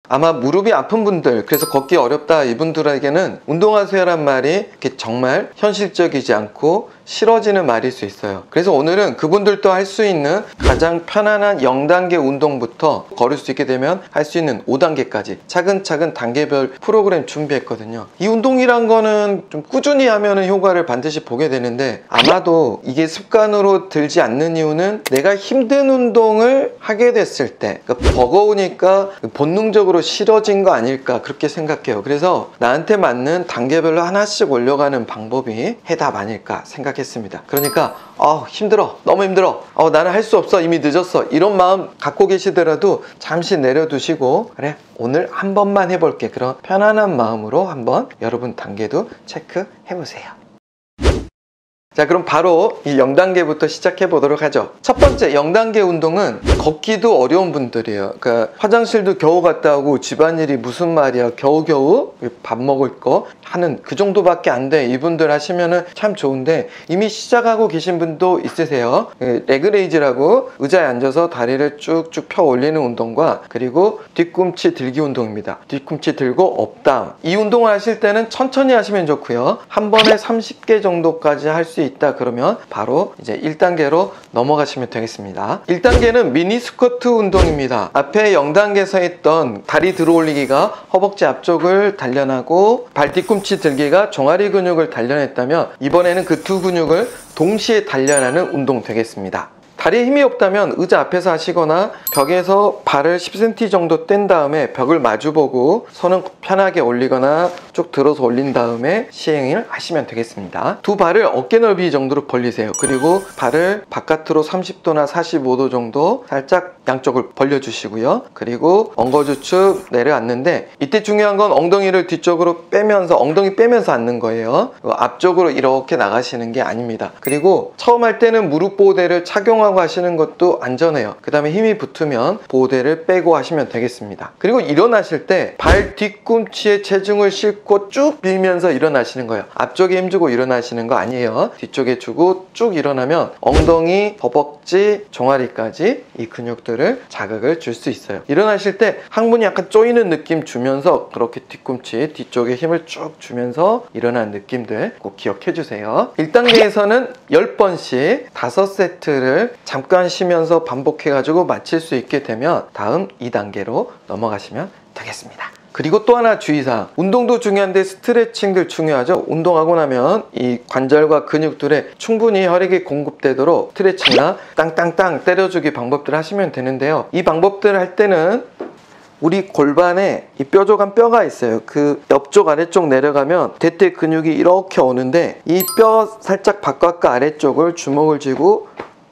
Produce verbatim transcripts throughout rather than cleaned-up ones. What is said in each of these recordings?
아마 무릎이 아픈 분들, 그래서 걷기 어렵다 이분들에게는 운동하세요란 말이 이렇게 정말 현실적이지 않고 싫어지는 말일 수 있어요. 그래서 오늘은 그분들도 할 수 있는 가장 편안한 영 단계 운동부터 걸을 수 있게 되면 할 수 있는 오 단계까지 차근차근 단계별 프로그램 준비했거든요. 이 운동이란 거는 좀 꾸준히 하면 효과를 반드시 보게 되는데, 아마도 이게 습관으로 들지 않는 이유는 내가 힘든 운동을 하게 됐을 때, 그러니까 버거우니까 본능적으로 싫어진 거 아닐까 그렇게 생각해요. 그래서 나한테 맞는 단계별로 하나씩 올려가는 방법이 해답 아닐까 생각했습니다. 그러니까 어, 힘들어, 너무 힘들어, 어, 나는 할 수 없어, 이미 늦었어, 이런 마음 갖고 계시더라도 잠시 내려두시고, 그래 오늘 한 번만 해볼게, 그런 편안한 마음으로 한번 여러분 단계도 체크해 보세요. 자, 그럼 바로 이 영 단계부터 시작해 보도록 하죠. 첫 번째 영 단계 운동은 걷기도 어려운 분들이에요. 그러니까 화장실도 겨우 갔다 오고 집안일이 무슨 말이야, 겨우겨우 밥 먹을 거 하는 그 정도밖에 안 돼, 이분들 하시면은 참 좋은데, 이미 시작하고 계신 분도 있으세요. 레그레이즈라고 의자에 앉아서 다리를 쭉쭉 펴 올리는 운동과, 그리고 뒤꿈치 들기 운동입니다. 뒤꿈치 들고 업다운, 이 운동을 하실 때는 천천히 하시면 좋고요. 한 번에 삼십 개 정도까지 할 수 있다 그러면 바로 이제 일 단계로 넘어가시면 되겠습니다. 일 단계는 미니 스쿼트 운동입니다. 앞에 영 단계에서 했던 다리 들어 올리기가 허벅지 앞쪽을 단련하고 발 뒤꿈치 들기가 종아리 근육을 단련했다면, 이번에는 그 두 근육을 동시에 단련하는 운동 되겠습니다. 다리에 힘이 없다면 의자 앞에서 하시거나 벽에서 발을 십 센티미터 정도 뗀 다음에 벽을 마주보고 손은 편하게 올리거나 쭉 들어서 올린 다음에 시행을 하시면 되겠습니다. 두 발을 어깨 넓이 정도로 벌리세요. 그리고 발을 바깥으로 삼십 도나 사십오 도 정도 살짝 양쪽을 벌려주시고요. 그리고 엉거주춤 내려앉는데, 이때 중요한 건 엉덩이를 뒤쪽으로 빼면서, 엉덩이 빼면서 앉는 거예요. 앞쪽으로 이렇게 나가시는 게 아닙니다. 그리고 처음 할 때는 무릎 보호대를 착용하고 하시는 것도 안전해요. 그 다음에 힘이 붙으면 보호대를 빼고 하시면 되겠습니다. 그리고 일어나실 때 발 뒤꿈치에 체중을 싣고 쭉 밀면서 일어나시는 거예요. 앞쪽에 힘주고 일어나시는 거 아니에요. 뒤쪽에 주고 쭉 일어나면 엉덩이, 허벅지, 종아리까지 이 근육들을 자극을 줄 수 있어요. 일어나실 때 항문이 약간 조이는 느낌 주면서, 그렇게 뒤꿈치 뒤쪽에 힘을 쭉 주면서 일어나는 느낌들 꼭 기억해 주세요. 일 단계에서는 십 번씩 다섯 세트를 잠깐 쉬면서 반복해 가지고 마칠 수 있게 되면 다음 이 단계로 넘어가시면 되겠습니다. 그리고 또 하나 주의사항, 운동도 중요한데 스트레칭들 중요하죠. 운동하고 나면 이 관절과 근육들에 충분히 혈액이 공급되도록 스트레칭이나 땅땅땅 때려주기 방법들을 하시면 되는데요. 이 방법들을 할 때는 우리 골반에 이 뾰족한 뼈가 있어요. 그 옆쪽 아래쪽 내려가면 대퇴 근육이 이렇게 오는데, 이 뼈 살짝 바깥과 아래쪽을 주먹을 쥐고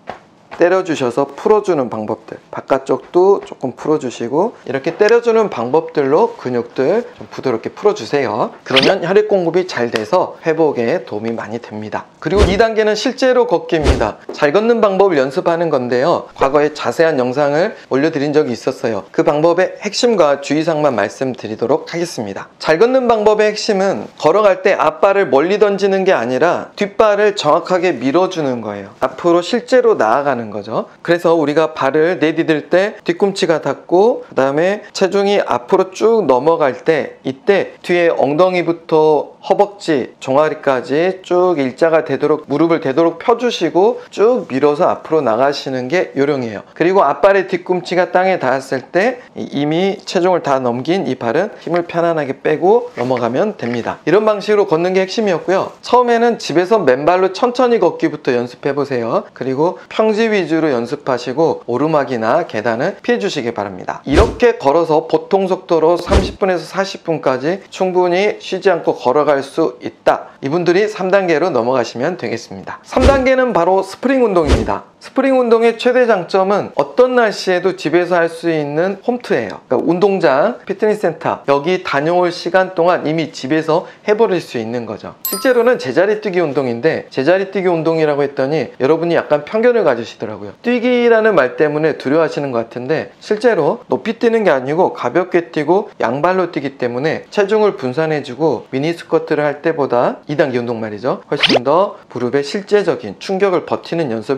때려주셔서 풀어주는 방법들, 바깥쪽도 조금 풀어주시고, 이렇게 때려주는 방법들로 근육들 좀 부드럽게 풀어주세요. 그러면 혈액 공급이 잘 돼서 회복에 도움이 많이 됩니다. 그리고 이 단계는 실제로 걷기입니다. 잘 걷는 방법을 연습하는 건데요, 과거에 자세한 영상을 올려드린 적이 있었어요. 그 방법의 핵심과 주의사항만 말씀드리도록 하겠습니다. 잘 걷는 방법의 핵심은 걸어갈 때 앞발을 멀리 던지는 게 아니라 뒷발을 정확하게 밀어주는 거예요. 앞으로 실제로 나아가는 거죠. 그래서 우리가 발을 내디딜 때 뒤꿈치가 닿고, 그 다음에 체중이 앞으로 쭉 넘어갈 때, 이때 뒤에 엉덩이부터 허벅지, 종아리까지 쭉 일자가 되도록, 무릎을 되도록 펴주시고 쭉 밀어서 앞으로 나가시는 게 요령이에요. 그리고 앞발의 뒤꿈치가 땅에 닿았을 때 이미 체중을 다 넘긴 이 발은 힘을 편안하게 빼고 넘어가면 됩니다. 이런 방식으로 걷는 게 핵심이었고요. 처음에는 집에서 맨발로 천천히 걷기부터 연습해 보세요. 그리고 평지 위주로 연습하시고 오르막이나 계단은 피해 주시기 바랍니다. 이렇게 걸어서 보통 속도로 삼십 분에서 사십 분까지 충분히 쉬지 않고 걸어갈 수 있다. 이분들이 삼 단계로 넘어가시면 되겠습니다. 삼 단계는 바로 스프링 운동입니다. 스프링 운동의 최대 장점은 어떤 날씨에도 집에서 할 수 있는 홈트예요. 그러니까 운동장, 피트니스 센터, 여기 다녀올 시간 동안 이미 집에서 해버릴 수 있는 거죠. 실제로는 제자리 뛰기 운동인데, 제자리 뛰기 운동이라고 했더니 여러분이 약간 편견을 가지시더라고요. 뛰기라는 말 때문에 두려워하시는 것 같은데, 실제로 높이 뛰는 게 아니고 가볍게 뛰고 양발로 뛰기 때문에 체중을 분산해주고 미니 스쿼트를 할 때보다 이 단계 운동 말이죠, 훨씬 더 무릎에 실제적인 충격을 버티는 연습을 해줄 수 있어요.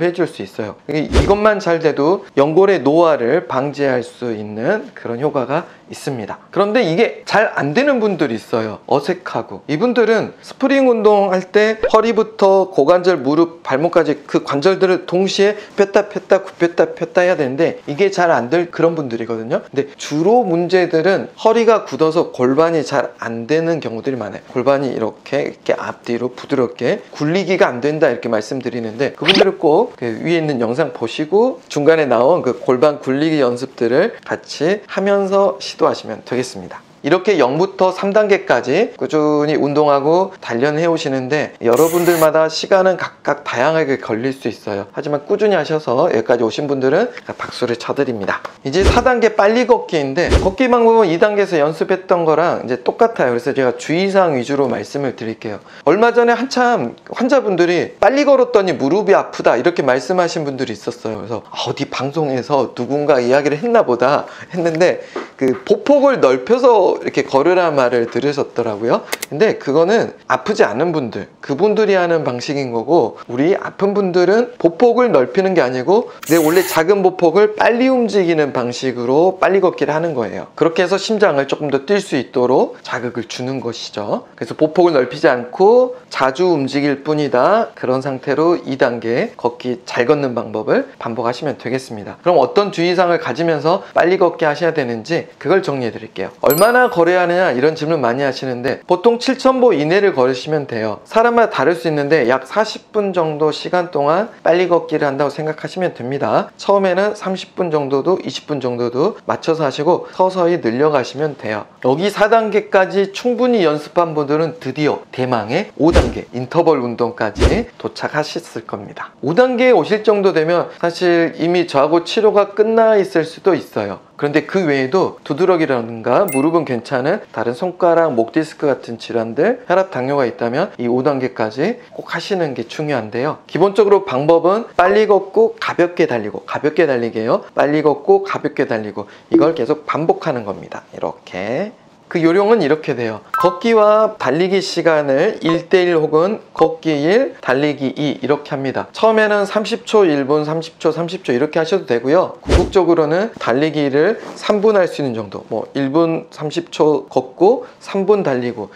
있어요. 이것만 잘 돼도 연골의 노화를 방지할 수 있는 그런 효과가 있습니다. 그런데 이게 잘 안 되는 분들이 있어요. 어색하고. 이분들은 스프링 운동할 때 허리부터 고관절, 무릎, 발목까지 그 관절들을 동시에 폈다 폈다 굽혔다 폈다 해야 되는데 이게 잘 안 될 그런 분들이거든요. 근데 주로 문제들은 허리가 굳어서 골반이 잘 안 되는 경우들이 많아요. 골반이 이렇게, 이렇게 앞뒤로 부드럽게 굴리기가 안 된다 이렇게 말씀드리는데 그분들은 꼭 그 위에 있는 영상 보시고 중간에 나온 그 골반 굴리기 연습들을 같이 하면서 시도하시면 되겠습니다. 이렇게 영부터 삼 단계까지 꾸준히 운동하고 단련해 오시는데 여러분들마다 시간은 각각 다양하게 걸릴 수 있어요. 하지만 꾸준히 하셔서 여기까지 오신 분들은 박수를 쳐드립니다. 이제 사 단계 빨리 걷기인데 걷기 방법은 이 단계에서 연습했던 거랑 이제 똑같아요. 그래서 제가 주의사항 위주로 말씀을 드릴게요. 얼마 전에 한참 환자분들이 빨리 걸었더니 무릎이 아프다 이렇게 말씀하신 분들이 있었어요. 그래서 어디 방송에서 누군가 이야기를 했나 보다 했는데 그 보폭을 넓혀서 이렇게 걸으라 말을 들으셨더라고요. 근데 그거는 아프지 않은 분들, 그분들이 하는 방식인 거고 우리 아픈 분들은 보폭을 넓히는 게 아니고 내 원래 작은 보폭을 빨리 움직이는 방식으로 빨리 걷기를 하는 거예요. 그렇게 해서 심장을 조금 더 뛸 수 있도록 자극을 주는 것이죠. 그래서 보폭을 넓히지 않고 자주 움직일 뿐이다. 그런 상태로 이 단계 걷기 잘 걷는 방법을 반복하시면 되겠습니다. 그럼 어떤 주의사항을 가지면서 빨리 걷기 하셔야 되는지 그걸 정리해 드릴게요. 얼마나 걸어야 하느냐 이런 질문 많이 하시는데 보통 칠천 보 이내를 걸으시면 돼요. 사람마다 다를 수 있는데 약 사십 분 정도 시간 동안 빨리 걷기를 한다고 생각하시면 됩니다. 처음에는 삼십 분 정도도 이십 분 정도도 맞춰서 하시고 서서히 늘려가시면 돼요. 여기 사 단계까지 충분히 연습한 분들은 드디어 대망의 오 단계 인터벌 운동까지 도착하셨을 겁니다. 오 단계에 오실 정도 되면 사실 이미 저하고 치료가 끝나 있을 수도 있어요. 그런데 그 외에도 두드러기라든가 무릎은 괜찮은 다른 손가락, 목 디스크 같은 질환들, 혈압, 당뇨가 있다면 이 오 단계까지 꼭 하시는 게 중요한데요. 기본적으로 방법은 빨리 걷고 가볍게 달리고, 가볍게 달리기예요. 빨리 걷고 가볍게 달리고 이걸 계속 반복하는 겁니다. 이렇게. 그 요령은 이렇게 돼요. 걷기와 달리기 시간을 일 대 일 혹은 걷기 일, 달리기 이 이렇게 합니다. 처음에는 삼십 초, 일 분, 삼십 초, 삼십 초 이렇게 하셔도 되고요. 궁극적으로는 달리기를 삼 분 할 수 있는 정도, 뭐 일 분 삼십 초 걷고 삼 분 달리고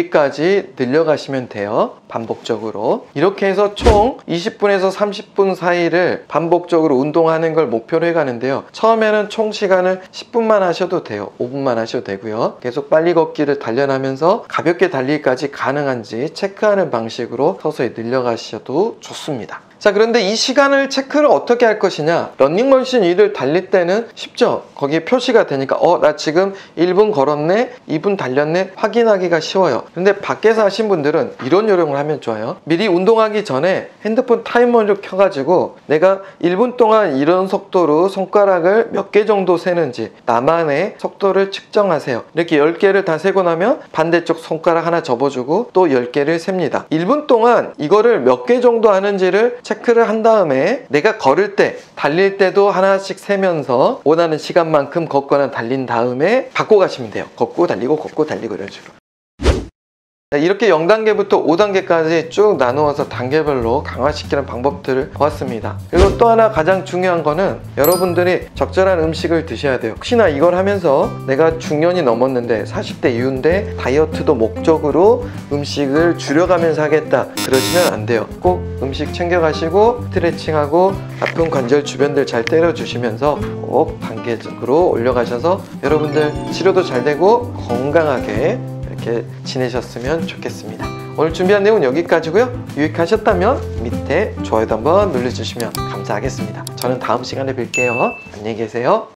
여기까지 늘려가시면 돼요. 반복적으로. 이렇게 해서 총 이십 분에서 삼십 분 사이를 반복적으로 운동하는 걸 목표로 해가는데요. 처음에는 총 시간을 십 분만 하셔도 돼요. 오 분만 하셔도 되고요. 계속 빨리 걷기를 단련하면서 가볍게 달리기까지 가능한지 체크하는 방식으로 서서히 늘려가셔도 좋습니다. 자, 그런데 이 시간을 체크를 어떻게 할 것이냐? 러닝머신 이를 달릴 때는 쉽죠? 거기에 표시가 되니까 어, 나 지금 일 분 걸었네, 이 분 달렸네 확인하기가 쉬워요. 근데 밖에서 하신 분들은 이런 요령을 하면 좋아요. 미리 운동하기 전에 핸드폰 타이머를 켜가지고 내가 일 분 동안 이런 속도로 손가락을 몇 개 정도 세는지 나만의 속도를 측정하세요. 이렇게 열 개를 다 세고 나면 반대쪽 손가락 하나 접어주고 또 열 개를 셉니다. 일 분 동안 이거를 몇 개 정도 하는지를 체크를 한 다음에 내가 걸을 때 달릴 때도 하나씩 세면서 원하는 시간만큼 걷거나 달린 다음에 바꿔 가시면 돼요. 걷고 달리고 걷고 달리고 이런 식으로. 이렇게 영 단계부터 오 단계까지 쭉 나누어서 단계별로 강화시키는 방법들을 보았습니다. 그리고 또 하나 가장 중요한 거는 여러분들이 적절한 음식을 드셔야 돼요. 혹시나 이걸 하면서 내가 중년이 넘었는데 사십 대 이후인데 다이어트도 목적으로 음식을 줄여가면서 하겠다 그러시면 안 돼요. 꼭 음식 챙겨가시고 스트레칭하고 아픈 관절 주변들 잘 때려주시면서 꼭 단계적으로 올려가셔서 여러분들 치료도 잘 되고 건강하게 이렇게 지내셨으면 좋겠습니다. 오늘 준비한 내용은 여기까지고요. 유익하셨다면 밑에 좋아요도 한번 눌러주시면 감사하겠습니다. 저는 다음 시간에 뵐게요. 안녕히 계세요.